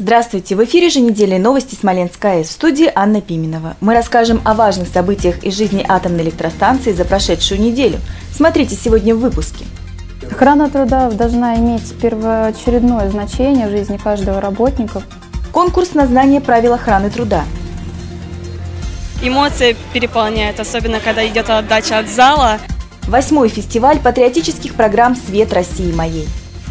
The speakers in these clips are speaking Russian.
Здравствуйте! В эфире еженедельные новости Смоленской АЭС. В студии Анна Пименова. Мы расскажем о важных событиях из жизни атомной электростанции за прошедшую неделю. Смотрите сегодня в выпуске. Охрана труда должна иметь первоочередное значение в жизни каждого работника. Конкурс на знание правил охраны труда. Эмоции переполняют, особенно когда идет отдача от зала. 8-й фестиваль патриотических программ «Свет России моей».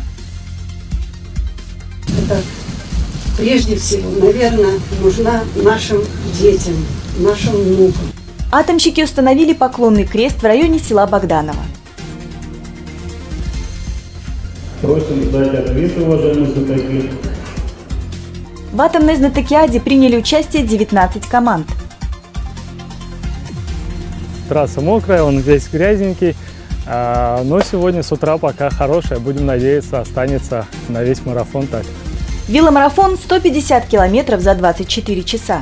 Это прежде всего, наверное, нужна нашим детям, нашим внукам. Атомщики установили поклонный крест в районе села Богданово. Просим сдать ответы, уважаемые знатоки. В атомной знатокиаде приняли участие 19 команд. Трасса мокрая, он весь грязненький, но сегодня с утра пока хорошая. Будем надеяться, останется на весь марафон так. Веломарафон 150 километров за 24 часа.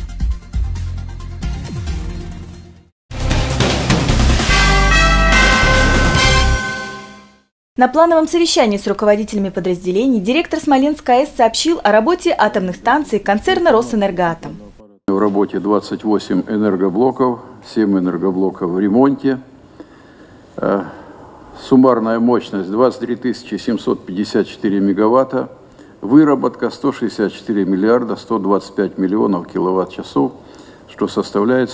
На плановом совещании с руководителями подразделений директор Смоленской АЭС сообщил о работе атомных станций концерна «Росэнергоатом». В работе 28 энергоблоков, 7 энергоблоков в ремонте. Суммарная мощность 23 754 мегаватта. Выработка 164 миллиарда 125 миллионов киловатт-часов, что составляет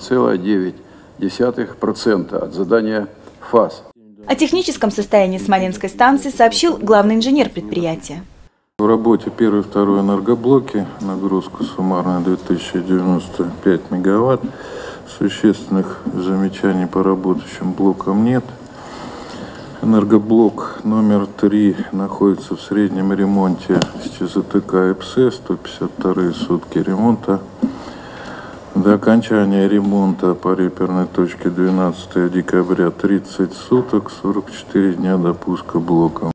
101,9% от задания ФАС. О техническом состоянии Смоленской станции сообщил главный инженер предприятия. В работе 1 и 2 энергоблоки нагрузка суммарная 2095 мегаватт. Существенных замечаний по работающим блокам нет. Энергоблок номер 3 находится в среднем ремонте с ЧЗТК ЭПС, 152 сутки ремонта. До окончания ремонта по реперной точке 12 декабря 30 суток, 44 дня до пуска блока.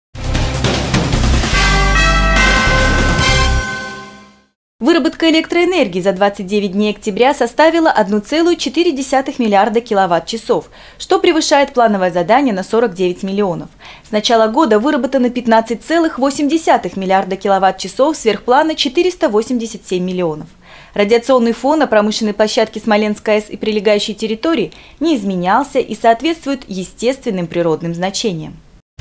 Выработка электроэнергии за 29 дней октября составила 1,4 миллиарда киловатт-часов, что превышает плановое задание на 49 миллионов. С начала года выработано 15,8 миллиарда киловатт-часов, сверхплана 487 миллионов. Радиационный фон на промышленной площадке Смоленской АЭС и прилегающей территории не изменялся и соответствует естественным природным значениям.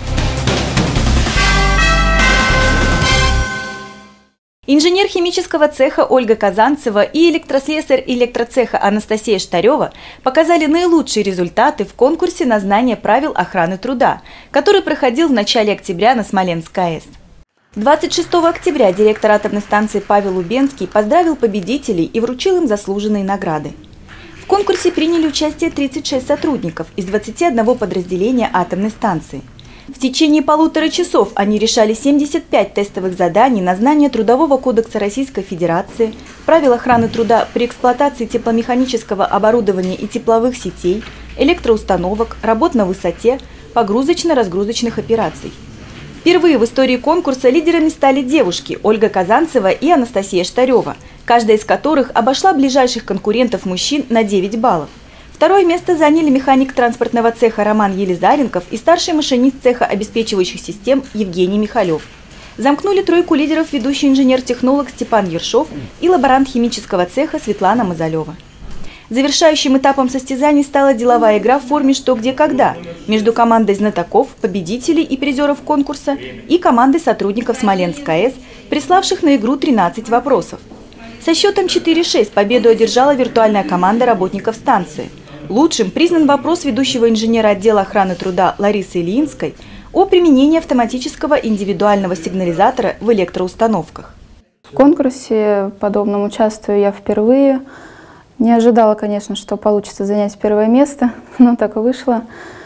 Инженер химического цеха Ольга Казанцева и электрослесарь электроцеха Анастасия Штарева показали наилучшие результаты в конкурсе на знание правил охраны труда, который проходил в начале октября на Смоленской АЭС. 26 октября директор атомной станции Павел Лубенский поздравил победителей и вручил им заслуженные награды. В конкурсе приняли участие 36 сотрудников из 21 подразделения атомной станции. В течение 1,5 часов они решали 75 тестовых заданий на знание Трудового кодекса Российской Федерации, правил охраны труда при эксплуатации тепломеханического оборудования и тепловых сетей, электроустановок, работ на высоте, погрузочно-разгрузочных операций. Впервые в истории конкурса лидерами стали девушки Ольга Казанцева и Анастасия Штарева, каждая из которых обошла ближайших конкурентов мужчин на 9 баллов. Второе место заняли механик транспортного цеха Роман Елизаренков и старший машинист цеха обеспечивающих систем Евгений Михалев. Замкнули тройку лидеров ведущий инженер-технолог Степан Ершов и лаборант химического цеха Светлана Мазалева. Завершающим этапом состязаний стала деловая игра в форме «Что, где, когда» между командой знатоков, победителей и призеров конкурса и командой сотрудников Смоленской АЭС, приславших на игру 13 вопросов. Со счетом 4-6 победу одержала виртуальная команда работников станции. Лучшим признан вопрос ведущего инженера отдела охраны труда Ларисы Ильинской о применении автоматического индивидуального сигнализатора в электроустановках. В конкурсе подобном участвую я впервые. Не ожидала, конечно, что получится занять первое место, но так и вышло.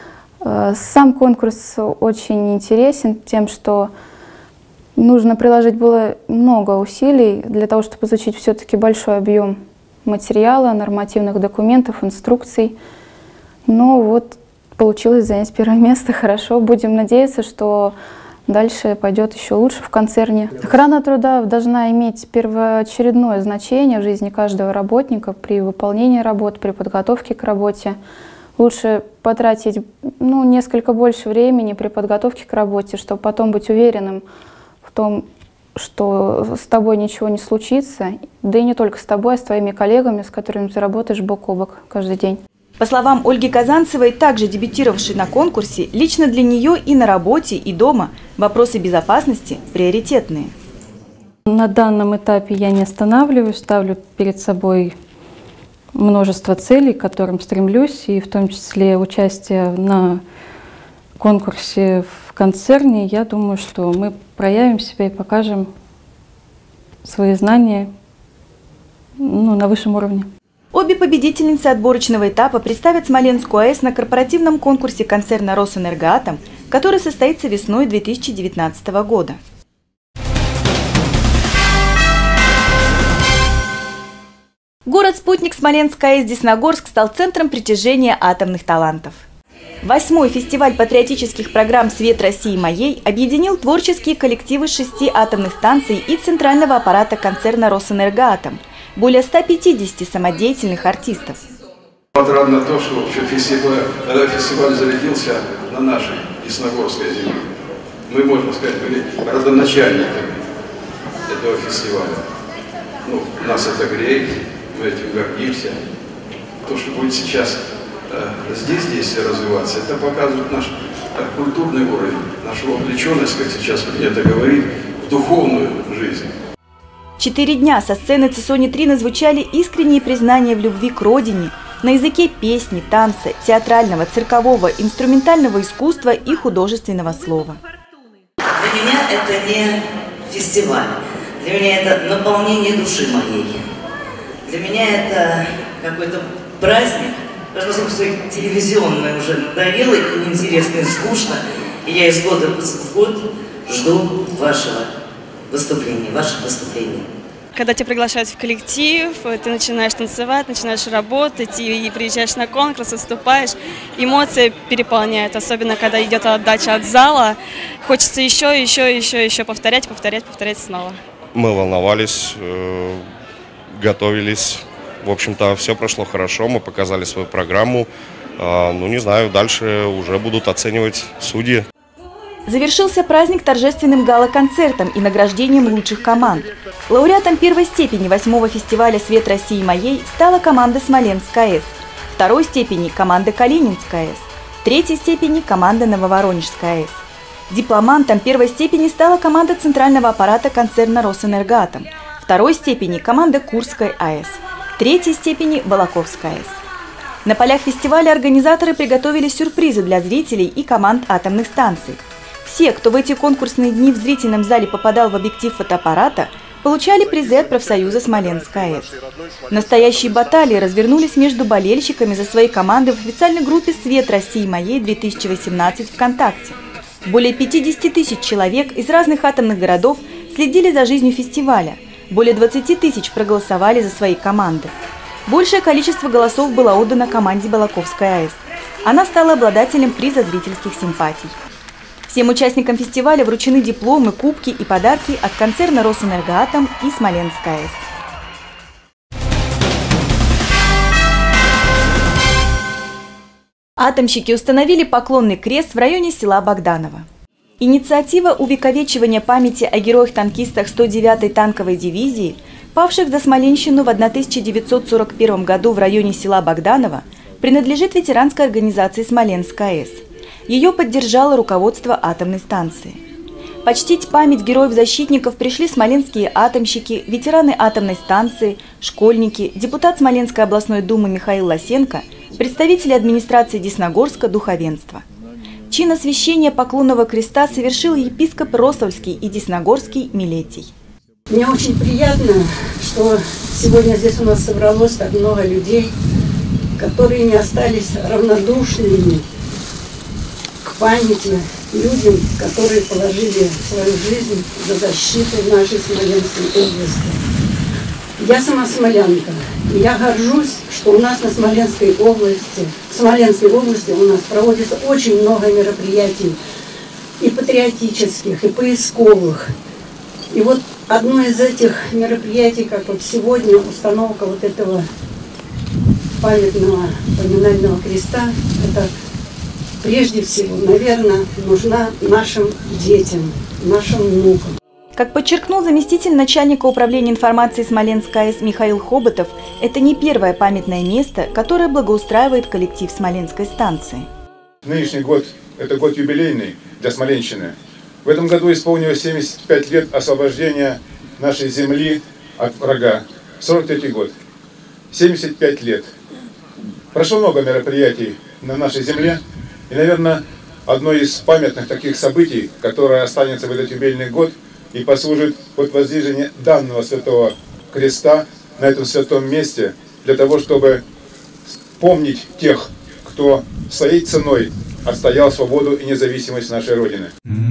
Сам конкурс очень интересен тем, что нужно приложить было много усилий для того, чтобы изучить все-таки большой объем материала, нормативных документов, инструкций. Но вот получилось занять первое место, хорошо. Будем надеяться, что дальше пойдет еще лучше в концерне. Охрана труда должна иметь первоочередное значение в жизни каждого работника при выполнении работ, при подготовке к работе. Лучше потратить несколько больше времени при подготовке к работе, чтобы потом быть уверенным в том, что с тобой ничего не случится, да и не только с тобой, а с твоими коллегами, с которыми ты работаешь бок о бок каждый день. По словам Ольги Казанцевой, также дебютировавшей на конкурсе, лично для нее и на работе, и дома вопросы безопасности приоритетные. На данном этапе я не останавливаюсь, ставлю перед собой множество целей, к которым стремлюсь, и в том числе участие на конкурсе в концерне. Я думаю, что мы проявим себя и покажем свои знания на высшем уровне. Обе победительницы отборочного этапа представят Смоленскую АЭС на корпоративном конкурсе концерна «Росэнергоатом», который состоится весной 2019 года. Город-спутник Смоленская АЭС Десногорск стал центром притяжения атомных талантов. 8-й фестиваль патриотических программ «Свет России моей» объединил творческие коллективы 6 атомных станций и центрального аппарата концерна «Росэнергоатом». Более 150 самодеятельных артистов. Отрадно то, что когда фестиваль зарядился на нашей Десногорской земле, мы, можно сказать, были родоначальниками этого фестиваля. Нас это греет, мы этим гордимся. То, что будет сейчас здесь развиваться, это показывает наш культурный уровень, нашу вовлеченность, как сейчас принято говорить, в духовную жизнь. 4 дня со сцены Цесони-3 звучали искренние признания в любви к родине на языке песни, танца, театрального, циркового, инструментального искусства и художественного слова. Для меня это не фестиваль, для меня это наполнение души моей. Для меня это какой-то праздник, даже поскольку телевизионное уже надоело и неинтересно, и скучно, и я из года в год жду ваших выступлений. Когда тебя приглашают в коллектив, ты начинаешь танцевать, начинаешь работать и приезжаешь на конкурс, выступаешь, эмоции переполняют, особенно когда идет отдача от зала, хочется еще повторять снова. Мы волновались, готовились, в общем-то все прошло хорошо, мы показали свою программу, не знаю, дальше уже будут оценивать судьи. Завершился праздник торжественным гала-концертом и награждением лучших команд. Лауреатом первой степени 8-го фестиваля «Свет России моей» стала команда Смоленская АЭС, второй степени – команда Калининская АЭС, третьей степени – команда Нововоронежская АЭС. Дипломантом первой степени стала команда центрального аппарата концерна «Росэнергоатом», второй степени – команда Курской АЭС, третьей степени – Балаковская АЭС. На полях фестиваля организаторы приготовили сюрпризы для зрителей и команд атомных станций. Все, кто в эти конкурсные дни в зрительном зале попадал в объектив фотоаппарата, получали призы от профсоюза Смоленская АЭС. Настоящие баталии развернулись между болельщиками за свои команды в официальной группе «Свет России моей-2018» ВКонтакте. Более 50 тысяч человек из разных атомных городов следили за жизнью фестиваля. Более 20 тысяч проголосовали за свои команды. Большее количество голосов было отдано команде Балаковской АЭС. Она стала обладателем приза зрительских симпатий. Всем участникам фестиваля вручены дипломы, кубки и подарки от концерна «Росэнергоатом» и Смоленская АЭС. Атомщики установили поклонный крест в районе села Богданово. Инициатива увековечивания памяти о героях-танкистах 109-й танковой дивизии, павших за Смоленщину в 1941 году в районе села Богданово, принадлежит ветеранской организации «Смоленская АЭС». Ее поддержало руководство атомной станции. Почтить память героев-защитников пришли смоленские атомщики, ветераны атомной станции, школьники, депутат Смоленской областной думы Михаил Лосенко, представители администрации Десногорска, духовенства. Чин освящения поклонного креста совершил епископ Росольский и Десногорский Милетий. Мне очень приятно, что сегодня здесь у нас собралось так много людей, которые не остались равнодушными к памяти людям, которые положили свою жизнь за защиту нашей Смоленской области. Я сама смолянка, и я горжусь, что у нас на Смоленской области у нас проводится очень много мероприятий, и патриотических, и поисковых. И вот одно из этих мероприятий, как вот сегодня, установка вот этого памятного поминального креста, это прежде всего, наверное, нужна нашим детям, нашим внукам. Как подчеркнул заместитель начальника управления информации Смоленской АЭС Михаил Хоботов, это не первое памятное место, которое благоустраивает коллектив Смоленской станции. Нынешний год – это год юбилейный для Смоленщины. В этом году исполнилось 75 лет освобождения нашей земли от врага. 43-й год. 75 лет. Прошло много мероприятий на нашей земле. И, наверное, одно из памятных таких событий, которое останется в этот юбилейный год и послужит под воздвижение данного святого креста на этом святом месте, для того, чтобы помнить тех, кто своей ценой отстоял свободу и независимость нашей Родины.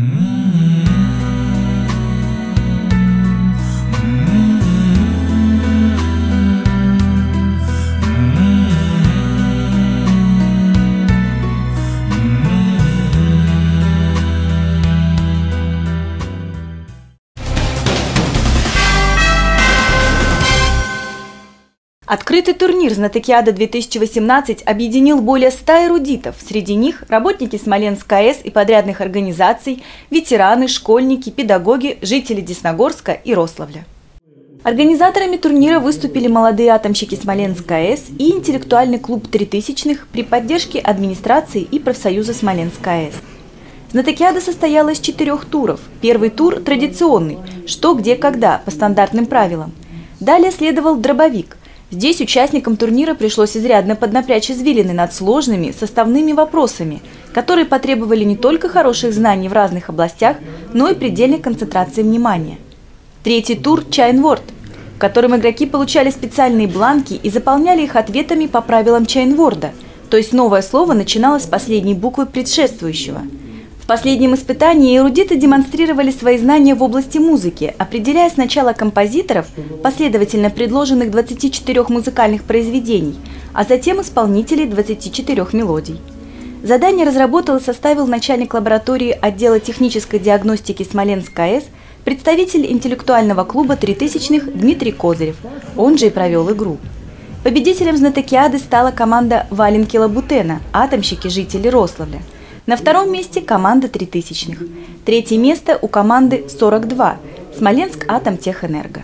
Открытый турнир «Знатокиада-2018» объединил более 100 эрудитов. Среди них работники Смоленской АЭС и подрядных организаций, ветераны, школьники, педагоги, жители Десногорска и Рославля. Организаторами турнира выступили молодые атомщики Смоленской АЭС и интеллектуальный клуб «3000-х» при поддержке администрации и профсоюза Смоленской АЭС. Знатокиада состояла из 4 туров. Первый тур – традиционный «Что, где, когда» по стандартным правилам. Далее следовал дробовик. Здесь участникам турнира пришлось изрядно поднапрячь извилины над сложными составными вопросами, которые потребовали не только хороших знаний в разных областях, но и предельной концентрации внимания. Третий тур – Чайнворд, в котором игроки получали специальные бланки и заполняли их ответами по правилам Чайнворда, то есть новое слово начиналось с последней буквы предшествующего. В последнем испытании эрудиты демонстрировали свои знания в области музыки, определяя сначала композиторов, последовательно предложенных 24 музыкальных произведений, а затем исполнителей 24 мелодий. Задание разработал и составил начальник лаборатории отдела технической диагностики Смоленской АЭС, представитель интеллектуального клуба 3000-х Дмитрий Козырев, он же и провел игру. Победителем знатокиады стала команда Валенки-Лабутена, атомщики-жители Рославля. На втором месте команда 3000-х. Третье место у команды 42 Смоленск Атомтехэнерго.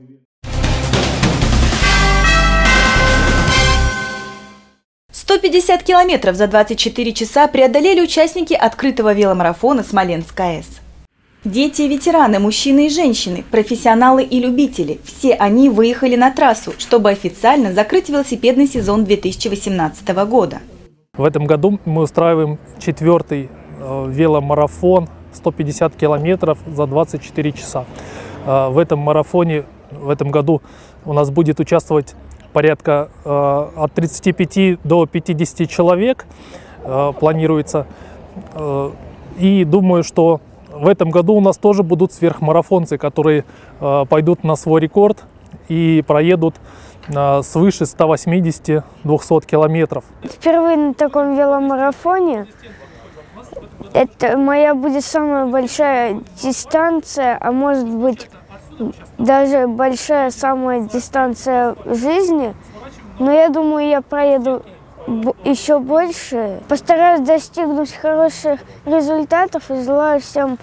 – 150 километров за 24 часа преодолели участники открытого веломарафона Смоленской АЭС. Дети и ветераны, мужчины и женщины, профессионалы и любители – все они выехали на трассу, чтобы официально закрыть велосипедный сезон 2018 года. В этом году мы устраиваем 4-й веломарафон 150 километров за 24 часа. В этом марафоне в этом году у нас будет участвовать порядка от 35 до 50 человек, планируется. И думаю, что в этом году у нас тоже будут сверхмарафонцы, которые пойдут на свой рекорд и проедут свыше 180-200 километров. Впервые на таком веломарафоне. Это моя будет самая большая дистанция, а может быть даже большая самая дистанция в жизни. Но я думаю, я проеду еще больше. Постараюсь достигнуть хороших результатов и желаю всем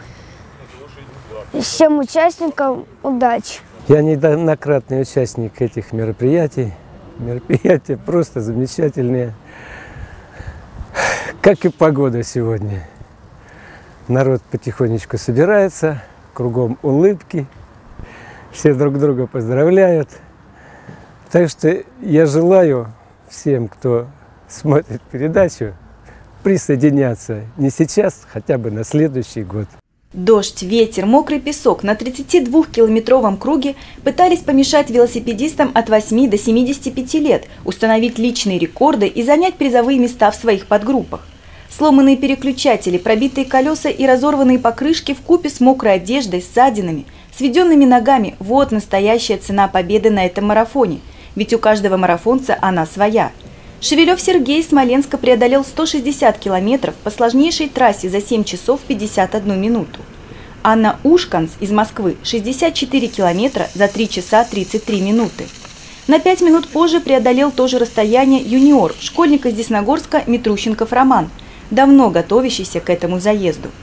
участникам удачи. Я неоднократный участник этих мероприятий. Мероприятия просто замечательные. Как и погода сегодня. Народ потихонечку собирается, кругом улыбки. Все друг друга поздравляют. Так что я желаю всем, кто смотрит передачу, присоединяться не сейчас, хотя бы на следующий год. Дождь, ветер, мокрый песок на 32-километровом круге пытались помешать велосипедистам от 8 до 75 лет установить личные рекорды и занять призовые места в своих подгруппах. Сломанные переключатели, пробитые колеса и разорванные покрышки вкупе с мокрой одеждой, ссадинами, сведенными ногами – вот настоящая цена победы на этом марафоне, ведь у каждого марафонца она своя. Шевелев Сергей из Смоленска преодолел 160 километров по сложнейшей трассе за 7 часов 51 минуту. Анна Ушканс из Москвы – 64 километра за 3 часа 33 минуты. На 5 минут позже преодолел то же расстояние юниор, школьник из Десногорска Митрущенков Роман, давно готовящийся к этому заезду.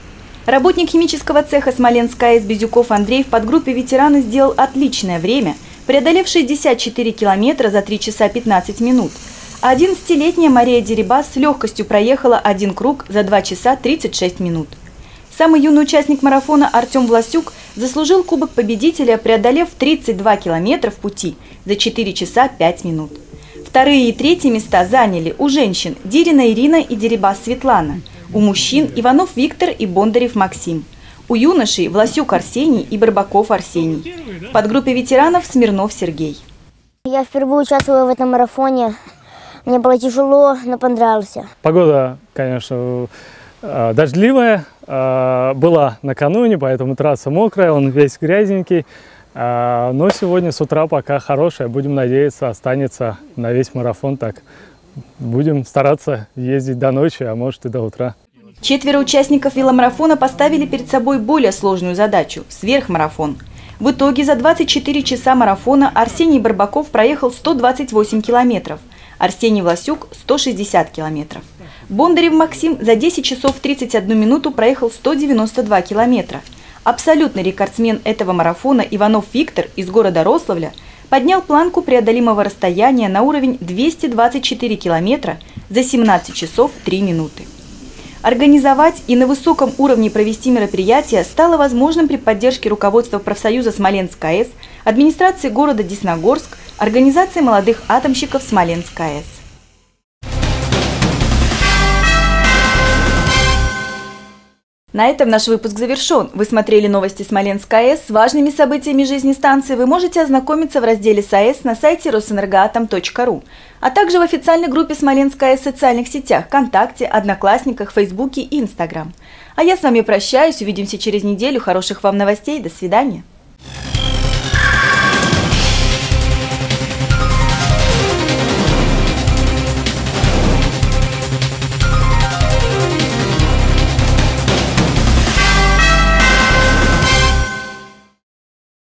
Работник химического цеха Смоленск АЭС Безюков Андрей в подгруппе ветераны сделал отличное время, преодолев 64 километра за 3 часа 15 минут. А 11-летняя Мария Дерибас с легкостью проехала 1 круг за 2 часа 36 минут. Самый юный участник марафона Артем Власюк заслужил кубок победителя, преодолев 32 километра в пути за 4 часа 5 минут. Вторые и третьи места заняли у женщин Дирина Ирина и Дерибас Светлана, у мужчин Иванов Виктор и Бондарев Максим, у юношей Власюк Арсений и Барбаков Арсений. В подгруппе ветеранов Смирнов Сергей. Я впервые участвую в этом марафоне. Мне было тяжело, но понравился. Погода, конечно, дождливая была накануне, поэтому трасса мокрая, он весь грязненький. Но сегодня с утра пока хорошая, будем надеяться, останется на весь марафон так. Будем стараться ездить до ночи, а может и до утра. 4 участников веломарафона поставили перед собой более сложную задачу – сверхмарафон. В итоге за 24 часа марафона Арсений Барбаков проехал 128 километров, Арсений Власюк – 160 километров. Бондарев Максим за 10 часов 31 минуту проехал 192 километра. Абсолютный рекордсмен этого марафона Иванов Виктор из города Рославля поднял планку преодолимого расстояния на уровень 224 километра за 17 часов 3 минуты. Организовать и на высоком уровне провести мероприятие стало возможным при поддержке руководства профсоюза Смоленск АЭС, администрации города Десногорск, организации молодых атомщиков Смоленск АЭС. На этом наш выпуск завершен. Вы смотрели новости Смоленск АЭС. С важными событиями жизни станции вы можете ознакомиться в разделе САЭС на сайте росэнергоатом.ру, а также в официальной группе Смоленск АЭС в социальных сетях ВКонтакте, Одноклассниках, Фейсбуке и Инстаграм. А я с вами прощаюсь. Увидимся через неделю. Хороших вам новостей. До свидания.